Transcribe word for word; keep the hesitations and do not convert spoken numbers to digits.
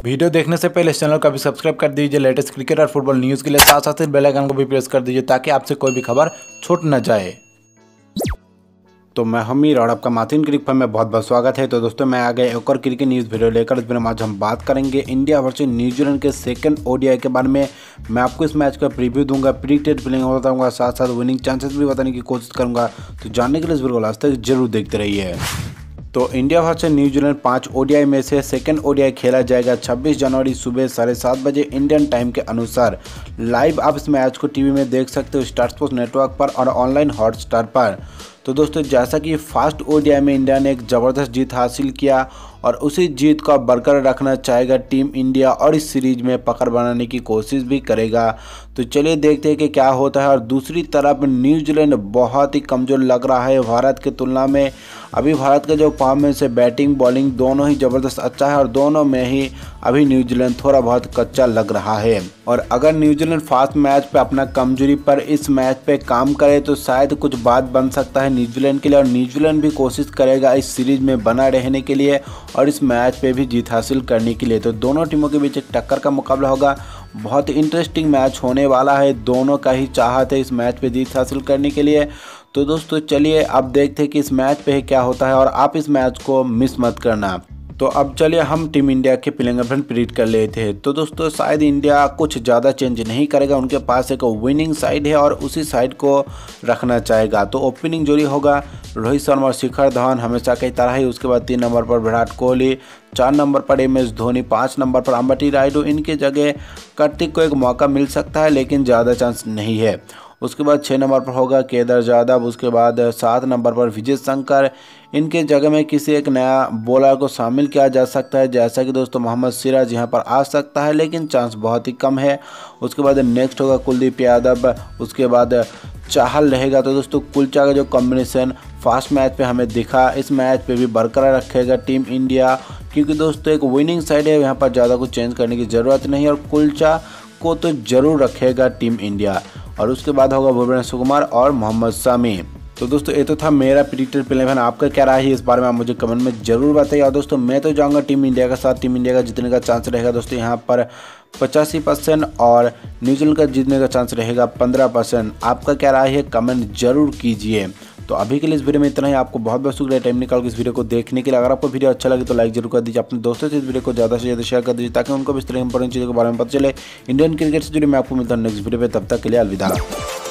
Video देखने से पहले इस चैनल को भी सब्सक्राइब कर दीजिए लेटेस्ट क्रिकेट और फुटबॉल न्यूज़ के लिए, साथ साथ बेल आइकन को भी प्रेस कर दीजिए ताकि आपसे कोई भी खबर छूट न जाए। तो मैं हमीर और आपका माथिन क्रिक पर में बहुत बहुत स्वागत है। तो दोस्तों मैं आ गए एक और क्रिकेट न्यूज़ वीडियो लेकर। इस वीडियो में आज हम बात करेंगे इंडिया वर्सेस न्यूजीलैंड के सेकंड ओडीआई के बारे में। मैं आपको इस मैच का प्रीव्यू दूंगा, प्रेडिक्टेड प्लेइंग बताऊंगा, साथ साथ विनिंग चांसेस भी बताने की कोशिश करूंगा। तो जानने के लिए इस वीडियो को लास्ट तक जरूर देखते रहिए। तो इंडिया वर्सेस न्यूजीलैंड पाँच ओडीआई में से सेकंड ओडीआई खेला जाएगा छब्बीस जनवरी सुबह साढ़े सात बजे इंडियन टाइम के अनुसार। लाइव आप इस मैच को टीवी में देख सकते हो स्टार स्पोर्ट्स नेटवर्क पर और ऑनलाइन हॉटस्टार पर। तो दोस्तों जैसा कि फास्ट ओडीआई में इंडिया ने एक ज़बरदस्त जीत हासिल किया और उसी जीत को बरकरार रखना चाहेगा टीम इंडिया और इस सीरीज में पकड़ बनाने की कोशिश भी करेगा। तो चलिए देखते हैं कि क्या होता है। और दूसरी तरफ न्यूजीलैंड बहुत ही कमज़ोर लग रहा है भारत की तुलना में। अभी भारत का जो परफॉर्मेंस है, बैटिंग बॉलिंग दोनों ही ज़बरदस्त अच्छा है और दोनों में ही अभी न्यूजीलैंड थोड़ा बहुत कच्चा लग रहा है। और अगर न्यूजीलैंड फास्ट मैच पे अपना कमजोरी पर इस मैच पे काम करे तो शायद कुछ बात बन सकता है न्यूजीलैंड के लिए। और न्यूजीलैंड भी कोशिश करेगा इस सीरीज में बना रहने के लिए और इस मैच पे भी जीत हासिल करने के लिए। तो दोनों टीमों के बीच एक टक्कर का मुकाबला होगा। बहुत इंटरेस्टिंग मैच होने वाला है। दोनों का ही चाहत है इस मैच पे जीत हासिल करने के लिए। तो दोस्तों चलिए अब देखते हैं कि इस मैच पे क्या होता है और आप इस मैच को मिस मत करना। तो अब चलिए हम टीम इंडिया के प्लेइंग इलेवन प्रेडिक्ट कर लेते हैं। तो दोस्तों शायद इंडिया कुछ ज़्यादा चेंज नहीं करेगा। उनके पास एक विनिंग साइड है और उसी साइड को रखना चाहेगा। तो ओपनिंग जोड़ी होगा रोहित शर्मा और शिखर धवन हमेशा की तरह ही। उसके बाद तीन नंबर पर विराट कोहली, चार नंबर पर एम एस धोनी, पाँच नंबर पर अंबटी रायडू। इनके जगह कार्तिक को एक मौका मिल सकता है लेकिन ज़्यादा चांस नहीं है। उसके बाद छः नंबर पर होगा केदार यादव। उसके बाद सात नंबर पर विजय शंकर। इनके जगह में किसी एक नया बॉलर को शामिल किया जा सकता है, जैसा कि दोस्तों मोहम्मद सिराज यहाँ पर आ सकता है लेकिन चांस बहुत ही कम है। उसके बाद नेक्स्ट होगा कुलदीप यादव। उसके बाद चाहल रहेगा। तो दोस्तों कुलचा का जो कॉम्बिनेशन फास्ट मैच पे हमें दिखा, इस मैच पे भी बरकरार रखेगा टीम इंडिया, क्योंकि दोस्तों एक विनिंग साइड है, यहाँ पर ज़्यादा कुछ चेंज करने की ज़रूरत नहीं है और कुलचा को तो ज़रूर रखेगा टीम इंडिया। और उसके बाद होगा भुवनेश्वर कुमार और मोहम्मद शामी। तो दोस्तों ये तो था मेरा प्रेडिक्टेड इलेवन। आपका क्या राय है इस बारे में आप मुझे कमेंट में जरूर बताइए। और दोस्तों मैं तो जाऊंगा टीम इंडिया के साथ। टीम इंडिया का जीतने का चांस रहेगा दोस्तों यहाँ पर पचासी परसेंट और न्यूजीलैंड का जीतने का चांस रहेगा पंद्रह परसेंट। आपका क्या राय है कमेंट जरूर कीजिए। तो अभी के लिए इस वीडियो में इतना ही। आपको बहुत बहुत शुक्रिया टाइम निकाल के इस वीडियो को देखने के लिए। अगर आपको वीडियो अच्छा लगे तो लाइक जरूर कर दीजिए। अपने दोस्तों से इस वीडियो को ज़्यादा से ज़्यादा शेयर कर दीजिए ताकि उनको भी इस तरह इंपॉर्टेंट चीज़ों के बारे में पता चले। इंडियन क्रिकेट से जुड़ी मैं आपको मिलता हूँ नेक्स्ट वीडियो पे। तब तक के लिए अलविदा।